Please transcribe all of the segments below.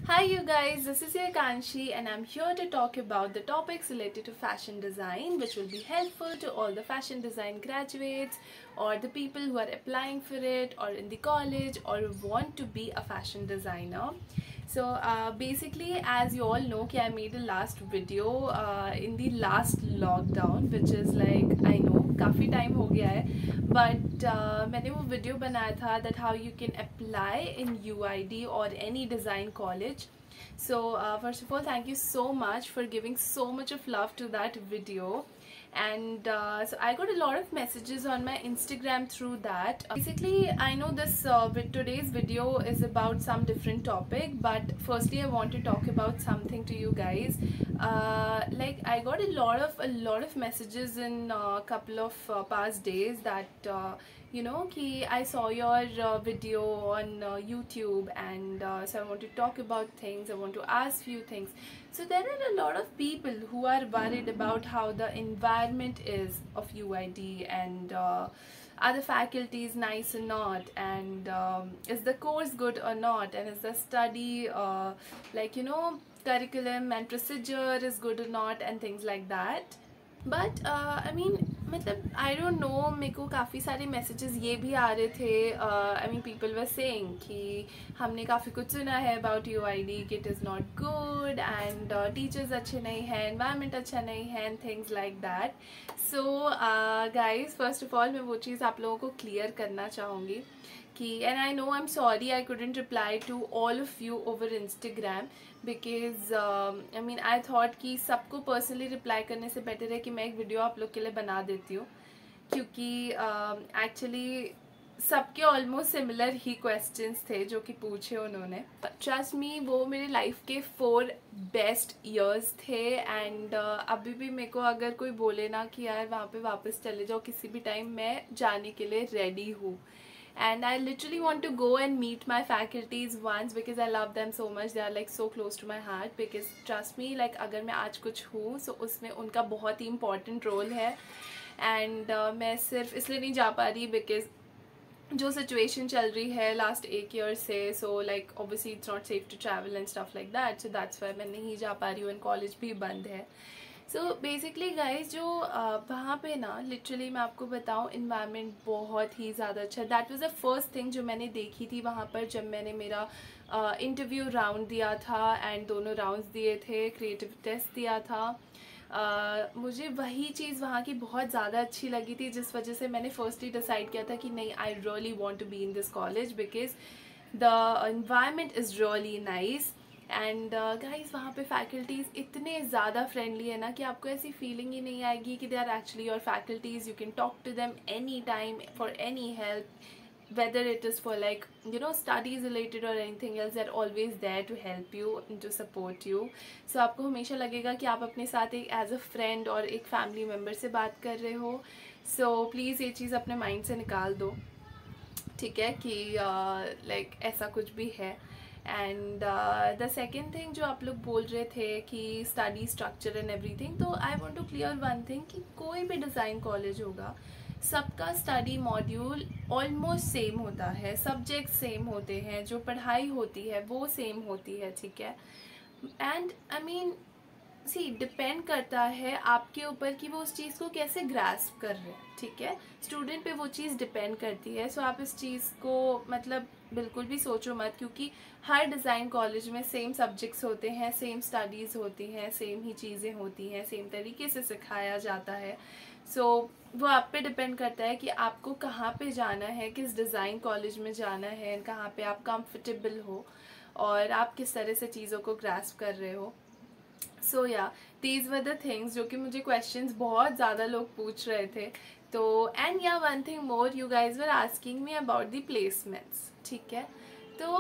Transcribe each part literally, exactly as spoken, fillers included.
Hi you guys, this is your Kanshi and I'm here to talk about the topics related to fashion design which will be helpful to all the fashion design graduates or the people who are applying for it or in the college or want to be a fashion designer. So uh, basically, as you all know कि I made a last video uh, in the last lockdown which is like I know काफ़ी time हो गया है but uh, मैंने वो video बनाया था that how you can apply in U I D or any design college. So uh, first of all, thank you so much for giving so much of love to that video. And uh, so I got a lot of messages on my Instagram through that. Uh, basically, I know this uh, today's video is about some different topic, but firstly I want to talk about something to you guys. Uh, like I got a lot of a lot of messages in a uh, couple of uh, past days that uh, you know ki I saw your uh, video on uh, YouTube, and uh, so I want to talk about things, I want to ask few things. So there are a lot of people who are worried about how the environment is of U I D, and uh, are the faculties nice or not, and um, is the course good or not, and is the study uh, like you know curriculum and procedure is good or not, and things like that. But I mean मतलब I don't know, मेरे को काफ़ी सारे messages ये भी आ रहे थे. I mean people were saying कि हमने काफ़ी कुछ सुना है अबाउट यू आई डी कि it is not good and teachers अच्छे नहीं हैं, एनवायरनमेंट अच्छा नहीं है, and things like that. So guys, first of all मैं वो चीज़ आप लोगों को क्लियर करना चाहूँगी कि and I know I am sorry I couldn't reply to all of you over Instagram because I mean I thought कि सबको पर्सनली रिप्लाई करने से बेटर है कि मैं एक वीडियो आप लोग के लिए बना देती हूँ, क्योंकि एक्चुअली uh, सबके ऑलमोस्ट सिमिलर ही क्वेश्चंस थे जो कि पूछे उन्होंने. ट्रस्ट मी, वो मेरे लाइफ के फोर बेस्ट ईयर्स थे, एंड uh, अभी भी मेरे को अगर कोई बोले ना कि यार वहाँ पे वापस चले जाओ किसी भी टाइम, मैं जाने के लिए रेडी हूँ. And I literally want to go and meet my faculties once because I love them so much. They are like so close to my heart because trust me, like अगर मैं आज कुछ हूँ so उसमें उनका बहुत ही important role है. and uh, मैं सिर्फ इसलिए नहीं जा पा रही because जो situation चल रही है last एक year से, so like obviously it's not safe to travel and stuff like that, so that's why मैं नहीं जा पा रही हूँ, and college भी बंद है. सो बेसिकली गाइज जो uh, वहाँ पे ना लिटरली मैं आपको बताऊँ इन्वायरमेंट बहुत ही ज़्यादा अच्छा. That was the first thing जो मैंने देखी थी वहाँ पर जब मैंने मेरा इंटरव्यू uh, राउंड दिया था, एंड दोनों राउंड्स दिए थे, क्रिएटिव टेस्ट दिया था. uh, मुझे वही चीज़ वहाँ की बहुत ज़्यादा अच्छी लगी थी, जिस वजह से मैंने फर्स्टली डिसाइड किया था कि नहीं, I really want to be in this college because the environment is really nice. And guys वहाँ पे फैकल्टीज़ इतने ज़्यादा फ्रेंडली है ना कि आपको ऐसी फीलिंग ही नहीं आएगी कि they are actually your faculties. You can talk to them any time for any help, whether it is for like you know studies related or anything else. They're always there to help you and to support you. So आपको हमेशा लगेगा कि आप अपने साथ एक as a friend और एक फैमिली मेम्बर से बात कर रहे हो. सो so, प्लीज़ ये चीज़ अपने माइंड से निकाल दो, ठीक है, कि लाइक uh, like, ऐसा कुछ भी है. एंड द सेकेंड थिंग जो आप लोग बोल रहे थे कि स्टडी स्ट्रक्चर एंड एवरीथिंग, तो I want to clear one thing कि कोई भी डिज़ाइन कॉलेज होगा, सबका स्टडी मॉड्यूल ऑलमोस्ट सेम होता है, सब्जेक्ट सेम होते हैं, जो पढ़ाई होती है वो सेम होती है, ठीक है. And I mean see depend करता है आपके ऊपर कि वो उस चीज़ को कैसे ग्रास्प कर रहे हैं, ठीक है. स्टूडेंट पे वो चीज़ डिपेंड करती है. सो so, आप इस चीज़ को मतलब बिल्कुल भी सोचो मत, क्योंकि हर डिज़ाइन कॉलेज में सेम सब्जेक्ट्स होते हैं, सेम स्टडीज़ होती हैं, सेम ही चीज़ें होती हैं, सेम तरीके से सिखाया जाता है. सो so, वो आप पे डिपेंड करता है कि आपको कहाँ पे जाना है, किस डिज़ाइन कॉलेज में जाना है, कहाँ पे आप कंफर्टेबल हो और आप किस तरह से चीज़ों को ग्रास्प कर रहे हो. सो या दीज वर द थिंग्स जो कि मुझे क्वेश्चंस बहुत ज़्यादा लोग पूछ रहे थे. तो and yeah one thing more, you guys were asking me about the placements, ठीक है. तो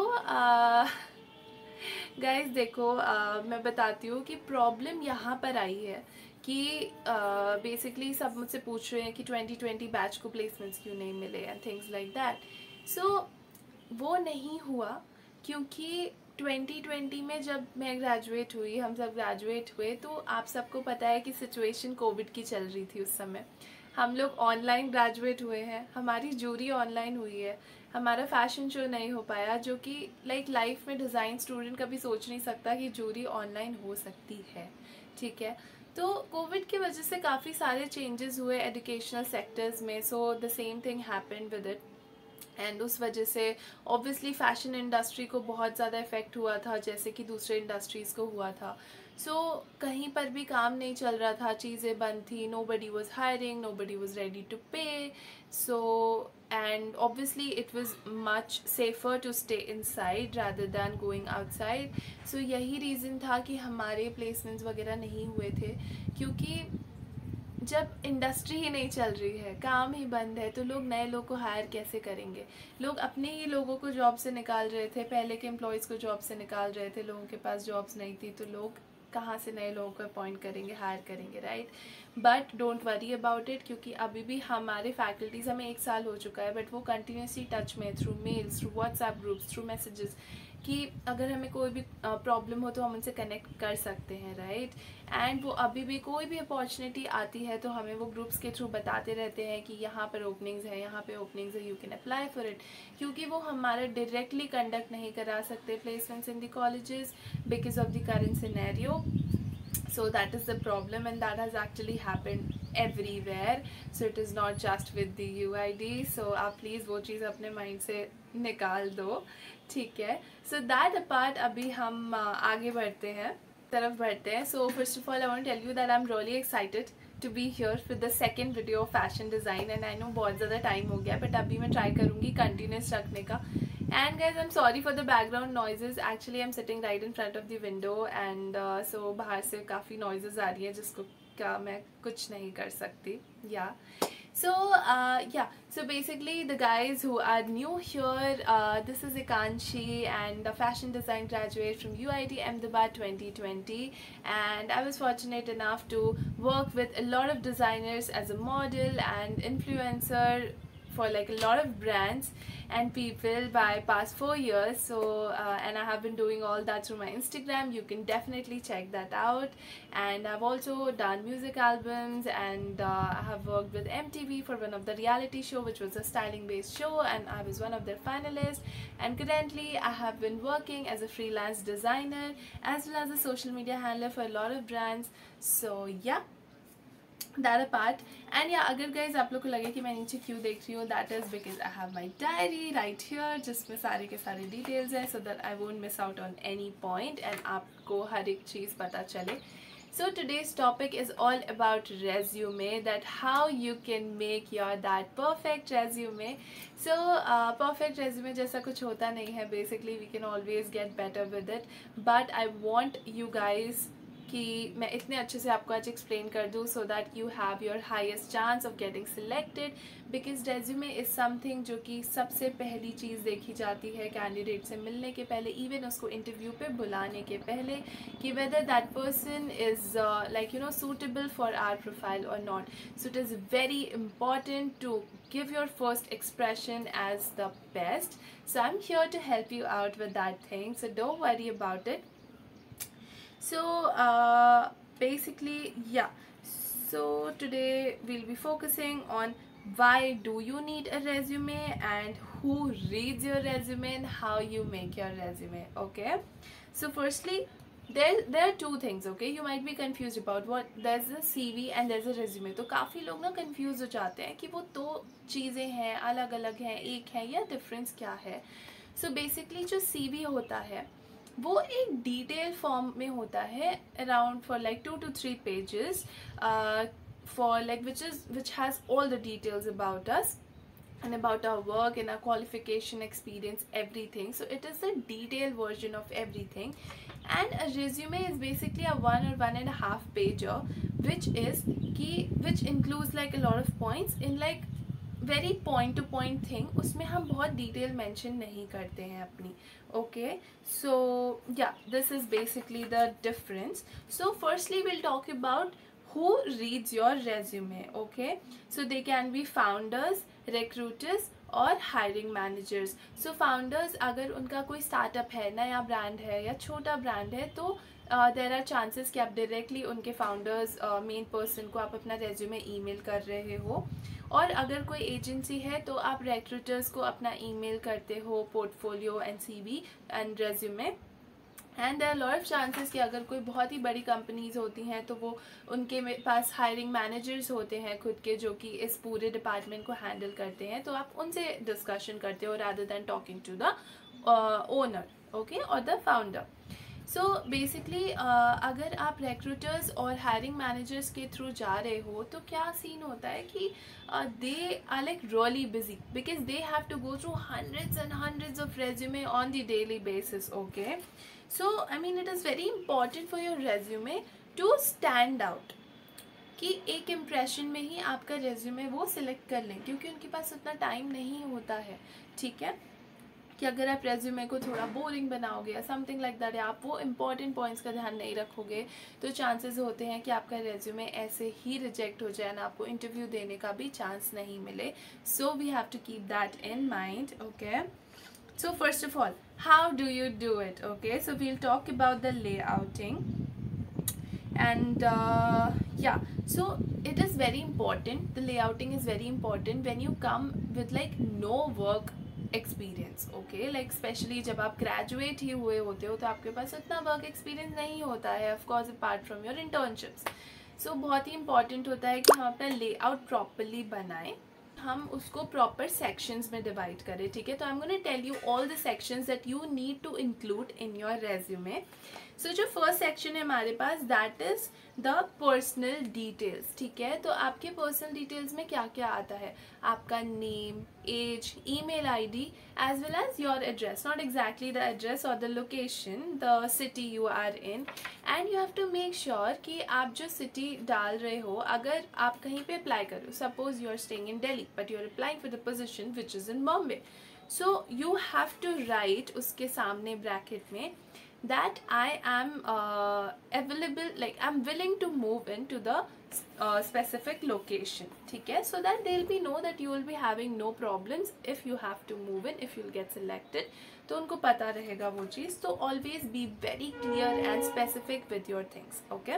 गाइज uh, देखो, uh, मैं बताती हूँ कि प्रॉब्लम यहाँ पर आई है कि बेसिकली uh, सब मुझसे पूछ रहे हैं कि ट्वेंटी ट्वेंटी बैच को प्लेसमेंट्स क्यों नहीं मिले and things like that. So वो नहीं हुआ क्योंकि ट्वेंटी ट्वेंटी में जब मैं ग्रेजुएट हुई, हम सब ग्रेजुएट हुए, तो आप सबको पता है कि सिचुएशन कोविड की चल रही थी उस समय. हम लोग ऑनलाइन ग्रेजुएट हुए हैं, हमारी जूरी ऑनलाइन हुई है, हमारा फैशन शो नहीं हो पाया, जो कि लाइक लाइफ में डिज़ाइन स्टूडेंट कभी सोच नहीं सकता कि जूरी ऑनलाइन हो सकती है, ठीक है। तो कोविड की वजह से काफ़ी सारे चेंजेस हुए एजुकेशनल सेक्टर्स में, so the same thing happened with it. And उस वजह से ऑब्वियसली फ़ैशन इंडस्ट्री को बहुत ज़्यादा इफ़ेक्ट हुआ था, जैसे कि दूसरे इंडस्ट्रीज़ को हुआ था। सो so, कहीं पर भी काम नहीं चल रहा था, चीज़ें बंद थी, nobody was hiring, nobody was ready to pay, so and obviously it was much safer to stay inside rather than going outside. So यही रीज़न था कि हमारे प्लेसमेंट्स वगैरह नहीं हुए थे, क्योंकि जब इंडस्ट्री ही नहीं चल रही है, काम ही बंद है, तो लोग नए लोग को हायर कैसे करेंगे। लोग अपने ही लोगों को जॉब से निकाल रहे थे, पहले के एम्प्लॉयज़ को जॉब से निकाल रहे थे, लोगों के पास जॉब्स नहीं थी, तो लोग कहाँ से नए लोगों को अपॉइंट करेंगे, हायर करेंगे, right. But don't worry about it, क्योंकि अभी भी हमारे फैकल्टीज़, हमें एक साल हो चुका है, बट वो कंटिन्यूसली टच में, through mails, through WhatsApp groups, through messages, कि अगर हमें कोई भी प्रॉब्लम हो तो हम उनसे कनेक्ट कर सकते हैं, राइट। एंड वो अभी भी कोई भी अपॉर्चुनिटी आती है तो हमें वो ग्रुप्स के थ्रू बताते रहते हैं कि यहाँ पर ओपनिंग्स है, यहाँ पे ओपनिंग्स है, you can apply for it. क्योंकि वो हमारा डायरेक्टली कंडक्ट नहीं करा सकते placements in the colleges because of the current scenario. So that is the problem, and that has actually happened everywhere, so it is not just with the U I D. So आप please वो चीज़ अपने mind से निकाल दो, ठीक है। so that apart, अभी हम आगे बढ़ते हैं, तरफ बढ़ते हैं। so first of all I want to tell you that I'm really excited to be here for the second video of fashion design, and I know बहुत ज़्यादा टाइम हो गया, but अभी मैं ट्राई करूँगी कंटिन्यूस रखने का। And guys, I'm sorry for the background noises. Actually, I'm sitting right in front of the window, and uh, so बाहर से काफ़ी noises आ रही है जिसको क्या मैं कुछ नहीं कर सकती, yeah. So uh, yeah, so basically the guys who are new here, uh, this is Ikanshi, and a fashion design graduate from U I T Ahmedabad twenty twenty, and I was fortunate enough to work with a lot of designers as a model and influencer for like a lot of brands and people by past four years. So uh, and I have been doing all that through my Instagram. You can definitely check that out. And I've also done music albums, and uh, I have worked with M T V for one of the reality show, which was a styling based show, and I was one of their finalists. And currently I have been working as a freelance designer as well as a social media handler for a lot of brands. So yeah, that apart. And yeah, अगर guys आप लोग को लगे कि मैं नीचे क्यों देख रही हूँ, that is because I have my diary right here जिसमें सारे के सारे details हैं, so that I won't miss out on any point and आपको हर एक चीज़ पता चले। So today's topic is all about resume, that how you can make your that perfect resume. So uh, perfect resume जैसा कुछ होता नहीं है, basically we can always get better with it, but I want you guys कि मैं इतने अच्छे से आपको आज एक्सप्लेन कर दूँ so that you have your highest chance of getting selected. Because resume is something जो कि सबसे पहली चीज़ देखी जाती है कैंडिडेट से मिलने के पहले, इवन उसको इंटरव्यू पे बुलाने के पहले, कि whether that person is like you know suitable for our profile और not. So it is very important to give your first expression as the best. So I'm here to help you out with that thing, so don't worry about it. So uh, basically yeah, so today we'll be focusing on why do you need a resume and who reads your resume and how you make your resume, okay. So firstly there there are two things, okay. You might be confused about what there's a C V and there's a resume. तो काफ़ी लोग ना confused हो जाते हैं कि वो दो चीज़ें हैं, अलग अलग हैं, एक है, या difference क्या है। So basically जो C V होता है वो एक डिटेल फॉर्म में होता है, around for like two two three pages, for like which is which has all the details about us and about our work and our qualification, experience, everything. So it is the detailed version of everything. And a resume is basically a one or one and a half pager, which is ki which includes like a lot of points in like very point to point thing. उसमें हम बहुत detail mention नहीं करते हैं अपनी, okay. So yeah, this is basically the difference. So firstly we'll talk about who reads your resume, okay. So they can be founders, recruiters, और hiring managers. So founders अगर उनका कोई स्टार्टअप है, नया ब्रांड है या छोटा ब्रांड है, तो देर आर चांसेस कि आप डायरेक्टली उनके फाउंडर्स मेन पर्सन को आप अपना रेज्यूमे ईमेल कर रहे हो। और अगर कोई एजेंसी है तो आप रिक्रूटर्स को अपना ईमेल करते हो portfolio and CV and resume. And there are lot of chances कि अगर कोई बहुत ही बड़ी कंपनीज होती हैं तो वो उनके पास हायरिंग मैनेजर्स होते हैं खुद के, जो कि इस पूरे डिपार्टमेंट को हैंडल करते हैं, तो आप उनसे डिस्कशन करते हो rather than talking to the owner, okay, और द फाउंडर। सो बेसिकली अगर आप रिक्रूटर्स और हायरिंग मैनेजर्स के थ्रू जा रहे हो तो क्या सीन होता है कि they are like really busy because they have to go through hundreds and hundreds of resume on the daily basis, okay. So I mean it is very important for your resume to stand out, कि एक impression में ही आपका resume वो select कर लें, क्योंकि उनके पास उतना टाइम नहीं होता है, ठीक है, कि अगर आप रेज्यूमे को थोड़ा बोरिंग बनाओगे या समथिंग लाइक दैट, या आप वो इंपॉर्टेंट पॉइंट्स का ध्यान नहीं रखोगे, तो चांसेस होते हैं कि आपका रेज्यूमे ऐसे ही रिजेक्ट हो जाए ना आपको इंटरव्यू देने का भी चांस नहीं मिले। So we have to keep that in mind, okay. So first of all, how do you do it? Okay, so we'll talk about the layouting, and uh, yeah, so it is very important. The layouting is very important when you come with like no work experience, okay, like especially जब आप graduate ही हुए होते हो तो आपके पास उतना work experience नहीं होता है, of course apart from your internships. So बहुत ही important होता है कि हम अपना layout properly बनाएं, हम उसको प्रॉपर सेक्शंस में डिवाइड करें, ठीक है। तो I am gonna tell you all the sections that you need to include in your resume. So जो फर्स्ट सेक्शन है हमारे पास, that is the personal details, ठीक है। तो आपके पर्सनल डिटेल्स में क्या क्या आता है, आपका name, age, email ID, as well as your address, not exactly the address और the location, the city you are in, and you have to make sure कि आप जो सिटी डाल रहे हो, अगर आप कहीं पे अप्लाई करो, suppose you are staying in Delhi but you are applying for the position which is in Bombay, so you have to write उसके सामने ब्रैकेट में that I am uh, available, like I'm willing to move into the uh, specific location, ठीक है, so that they'll be know that you will be having no problems if you have to move in, if you'll get selected, तो उनको पता रहेगा वो चीज़। तो always be very clear and specific with your things, okay.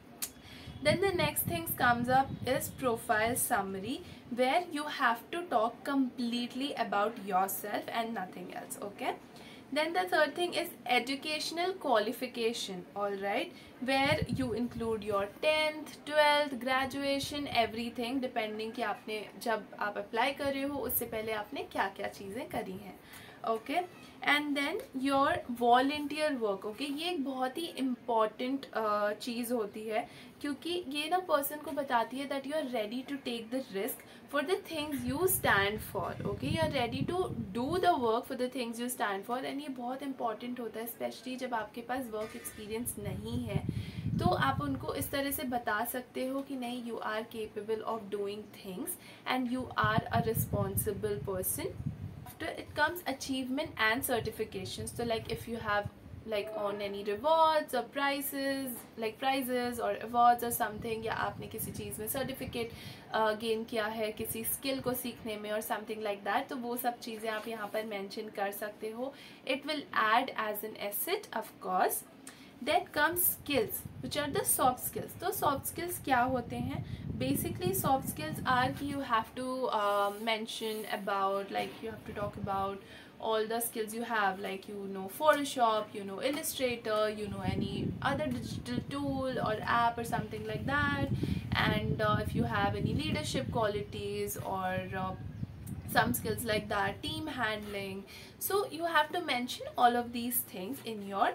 Then the next thing comes up is profile summary, where you have to talk completely about yourself and nothing else, okay. Then the third thing is educational qualification, all right, where you include your tenth, twelfth, graduation, everything, depending कि आपने जब आप apply कर रहे हो उससे पहले आपने क्या क्या चीज़ें करी हैं, okay. And then your volunteer work, okay, ये एक बहुत ही important uh, चीज़ होती है, क्योंकि ये ना person को बताती है that you are ready to take the risk for the things you stand for, okay, you are ready to do the work for the things you stand for, and ये बहुत important होता है, especially जब आपके पास work experience नहीं है, तो आप उनको इस तरह से बता सकते हो कि नहीं, you are capable of doing things and you are a responsible person. It comes achievement and certifications, so like if you have like on any rewards or prizes, like prizes or awards or something, या आपने किसी चीज़ में certificate gain uh, किया है किसी skill को सीखने में or something like that, तो वो सब चीज़ें आप यहाँ पर mention कर सकते हो. It will add as an asset, of course. Then comes skills, which are the soft skills. तो soft skills क्या होते हैं? Basically soft skills are कि you have to uh, mention about, like you have to talk about all the skills you have, like you know Photoshop, you know Illustrator, you know any other digital tool or app or something like that, and uh, if you have any leadership qualities or uh, some skills like that, team handling, so you have to mention all of these things in your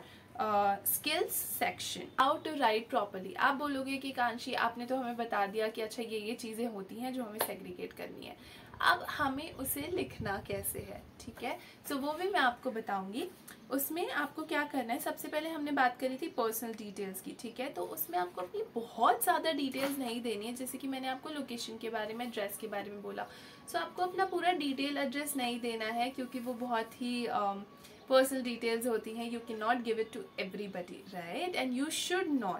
skills section. How to write properly. आप बोलोगे कि कांशी आपने तो हमें बता दिया कि अच्छा ये ये चीज़ें होती हैं जो हमें सेग्रीगेट करनी है, अब हमें उसे लिखना कैसे है, ठीक है. सो so, वो भी मैं आपको बताऊंगी. उसमें आपको क्या करना है, सबसे पहले हमने बात करी थी पर्सनल डिटेल्स की, ठीक है. तो उसमें आपको अपनी बहुत ज़्यादा डिटेल्स नहीं देनी है, जैसे कि मैंने आपको लोकेशन के बारे में, एड्रेस के बारे में बोला. सो so, आपको अपना पूरा डिटेल एड्रेस नहीं देना है, क्योंकि वो बहुत ही um, पर्सनल डिटेल्स होती हैं. You can not give it to everybody, right, and you should not.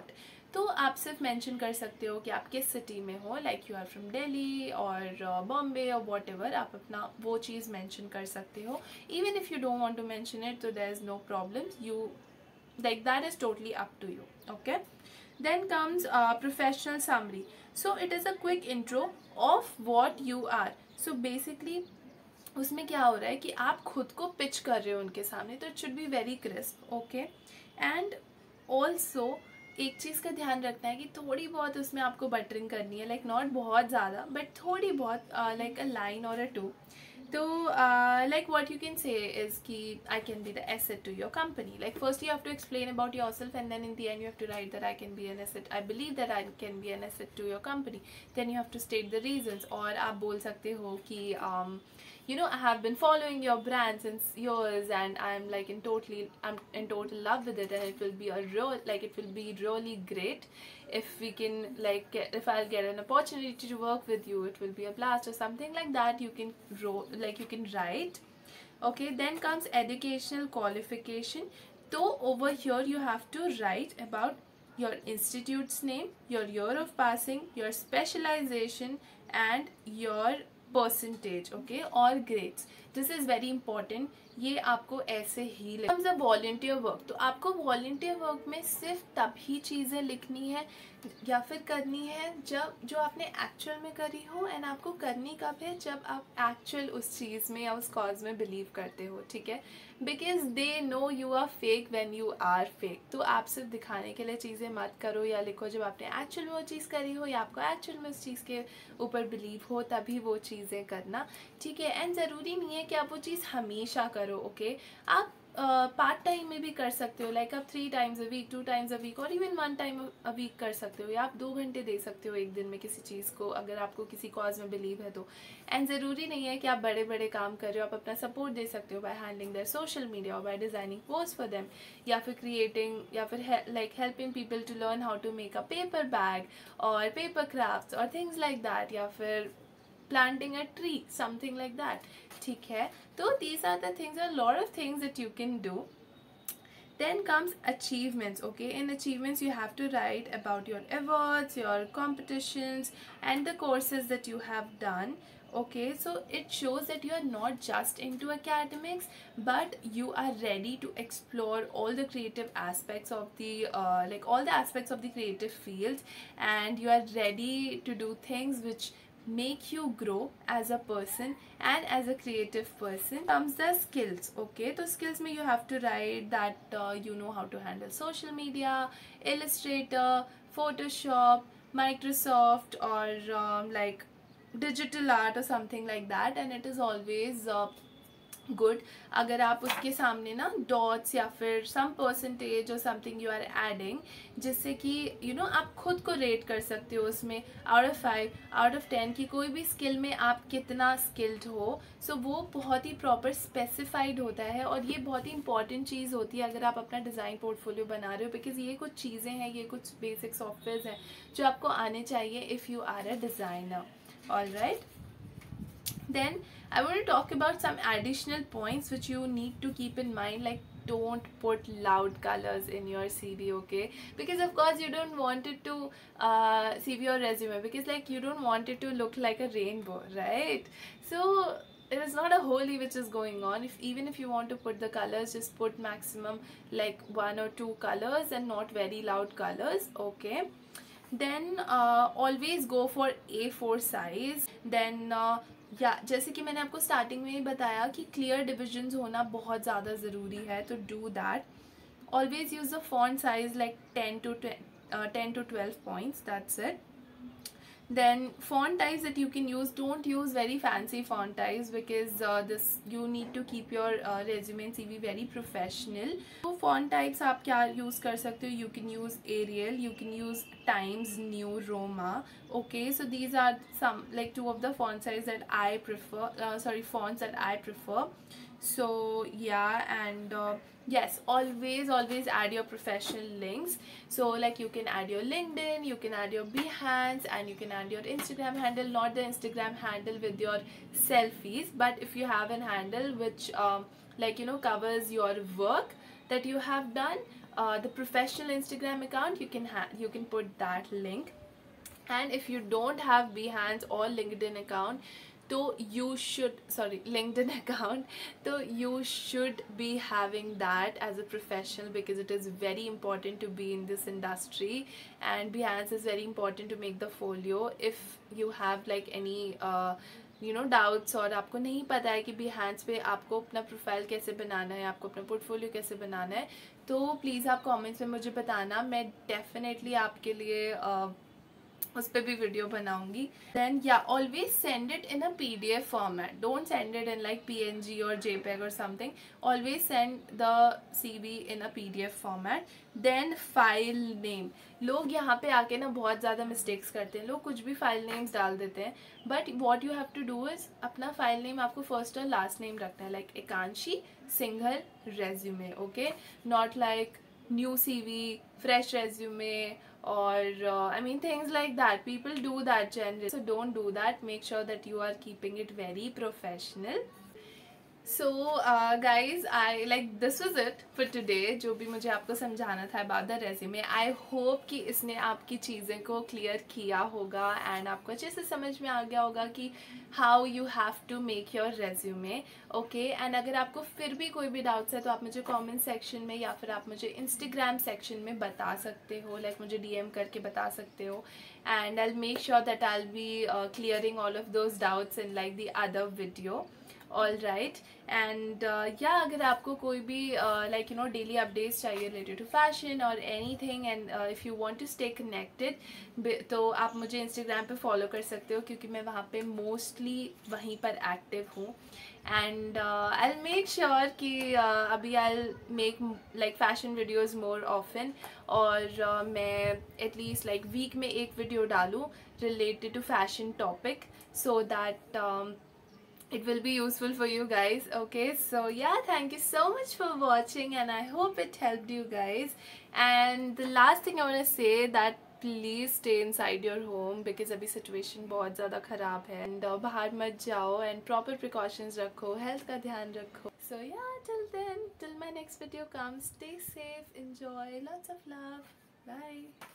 तो आप सिर्फ मेंशन कर सकते हो कि आप किस सिटी में हो, like you are from Delhi और बॉम्बे और वॉट एवर, आप अपना वो चीज़ मेंशन कर सकते हो. Even if you don't want to mention it, तो there is no problem, you like that is totally up to you. Okay, then comes uh, professional summary. So it is a quick intro of what you are. So basically उसमें क्या हो रहा है कि आप खुद को पिच कर रहे हो उनके सामने, तो it should be very crisp. Okay, and also एक चीज़ का ध्यान रखना है कि थोड़ी बहुत उसमें आपको बटरिंग करनी है, लाइक नॉट बहुत ज़्यादा बट थोड़ी बहुत, लाइक अ लाइन और a two. So, uh, like what you can say is ki I can be the asset to your company. Like first you have to explain about yourself, and then in the end you have to write that I can be an asset. I believe that I can be an asset to your company. Then you have to state the reasons. और आप बोल सकते हो कि um, you know, I have been following your brand since years, and I'm like in totally I'm in total love with it, and it will be a real like it will be really great if we can like get, if I'll get an opportunity to work with you, it will be a blast or something like that. You can roll like you can write. Okay, then comes educational qualification. So over here you have to write about your institute's name, your year of passing, your specialization, and your percentage. Okay, और grades. This is very important. ये आपको ऐसे ही लिखना. Volunteer work, तो आपको volunteer work में सिर्फ तभी चीज़ें लिखनी है या फिर करनी है जब जो आपने एक्चुअल में करी हो, एंड आपको करनी कब है, जब आप एक्चुअल उस चीज़ में या उस कॉज में बिलीव करते हो. ठीक है, because they know you are fake when you are fake. तो आप सिर्फ दिखाने के लिए चीज़ें मत करो या लिखो. जब आपने एक्चुअल में वो चीज़ करी हो या आपको एक्चुअल में उस चीज़ के ऊपर बिलीव हो, तभी वो चीज़ें करना. ठीक है, एंड ज़रूरी नहीं है कि आप वो चीज़ हमेशा करो. ओके, आप पार्ट टाइम में भी कर सकते हो, लाइक आप three times a week, two times a week, और even one time a week कर सकते हो, या आप दो घंटे दे सकते हो एक दिन में किसी चीज़ को, अगर आपको किसी कॉज में बिलीव है तो. एंड ज़रूरी नहीं है कि आप बड़े बड़े काम कर रहे हो. आप अपना सपोर्ट दे सकते हो by handling their social media, और by designing post for them, या फिर क्रिएटिंग, या फिर like helping people to learn how to make a paper bag और पेपर क्राफ्ट्स और थिंग्स लाइक दैट, या फिर planting a tree, something like that. ठीक है, तो these are the things, a lot of things that you can do. Then comes achievements. Okay, in achievements you have to write about your awards, your competitions, and the courses that you have done. Okay, so it shows that you are not just into academics, but you are ready to explore all the creative aspects of the uh, like all the aspects of the creative fields, and you are ready to do things which make you grow as a person and as a creative person. Comes the skills. Okay, so skills में you have to write that uh, you know how to handle social media, Illustrator, Photoshop, Microsoft, or um, like digital art or something like that. And it is always uh, good अगर आप उसके सामने ना dots या फिर some percentage और something you are adding, जिससे कि यू नो आप खुद को रेट कर सकते हो उसमें out of five, out of ten, की कोई भी स्किल में आप कितना स्किल्ड हो. सो so, वो बहुत ही प्रॉपर स्पेसिफाइड होता है, और ये बहुत ही इंपॉर्टेंट चीज़ होती है अगर आप अपना डिज़ाइन पोर्टफोलियो बना रहे हो, बिकॉज ये कुछ चीज़ें हैं, ये कुछ बेसिक सॉफ्टवेयर हैं जो आपको आने चाहिए if you are a designer. Alright, then I want to talk about some additional points which you need to keep in mind, like don't put loud colors in your C V. Okay, because of course you don't want it to uh, C V or resume, because like you don't want it to look like a rainbow, right? So it is not a holy which is going on. If even if you want to put the colors, just put maximum like one or two colors and not very loud colors. Okay, then uh, always go for A four size. Then uh, या yeah, जैसे कि मैंने आपको starting में ही बताया कि clear divisions होना बहुत ज़्यादा ज़रूरी है, तो do that. Always use the font size like ten to ten to twelve points, that's it. Then font types that you can use, don't use very fancy font types, because uh, this you need to keep your uh, resume and C V very professional. So font types आप क्या use कर सकते हो, you can use Arial, you can use Times New Roman. Okay, so these are some like two of the font size that I prefer, uh, sorry fonts that I prefer. So yeah, and uh, yes, always always add your professional links. So like you can add your LinkedIn, you can add your Behance, and you can add your Instagram handle, not the Instagram handle with your selfies, but if you have an handle which um, like you know covers your work that you have done, uh, the professional Instagram account, you can ha- you can put that link. And if you don't have Behance or LinkedIn account, so you should, sorry, LinkedIn account, so you should be having that as a professional, because it is very important to be in this industry, and Behance is very important to make the folio. If you have like any uh, you know doubts, और आपको नहीं पता है कि Behance पे आपको अपना profile कैसे बनाना है, आपको अपना पोर्टफोलियो कैसे बनाना है, तो प्लीज़ आप कमेंट्स में मुझे बताना. मैं डेफिनेटली आपके लिए uh, उस पर भी वीडियो बनाऊंगी. Then yeah always send it in a P D F format, don't send it in like P N G और जे पेग और something. Always send the C V in a P D F format. Then file name, लोग यहाँ पे आके ना बहुत ज़्यादा mistakes करते हैं, लोग कुछ भी फाइल नेम्स डाल देते हैं. But what you have to do is, अपना फाइल नेम आपको फर्स्ट और लास्ट नेम रखना है, like Ekanshi Singhal resume, okay, not like new C V, fresh resume, or uh, I mean things like that. People do that generally, so don't do that. Make sure that you are keeping it very professional. So uh, guys, I like this was it for today. जो भी मुझे आपको समझाना था about the resume. I hope कि इसने आपकी चीज़ें को clear किया होगा and आपको अच्छे से समझ में आ गया होगा कि how you have to make your resume. Okay, and अगर आपको फिर भी कोई भी doubts है तो आप मुझे comment section में या फिर आप मुझे Instagram section में बता सकते हो, like मुझे D M करके बता सकते हो, and I'll make sure that I'll be uh, clearing all of those doubts in like the other video. All right. And yeah अगर आपको कोई भी like you know daily updates चाहिए रिलेटेड टू फैशन और anything, and if you want to stay connected, तो आप मुझे Instagram पे फॉलो कर सकते हो, क्योंकि मैं वहाँ पे मोस्टली वहीं पर एक्टिव हूँ. And I will make sure कि uh, अभी I will make like fashion videos more often, और uh, मैं एटलीस्ट लाइक वीक में एक वीडियो डालूँ related to fashion topic, so that it will be useful for you guys. Okay, so yeah, thank you so much for watching and I hope it helped you guys. And the last thing I want to say that please stay inside your home, because अभी situation बहुत ज़्यादा ख़राब है, and uh, बाहर मत जाओ, and proper precautions रखो, health का ध्यान रखो. So yeah, till then, till my next video comes, stay safe, enjoy, lots of love, bye.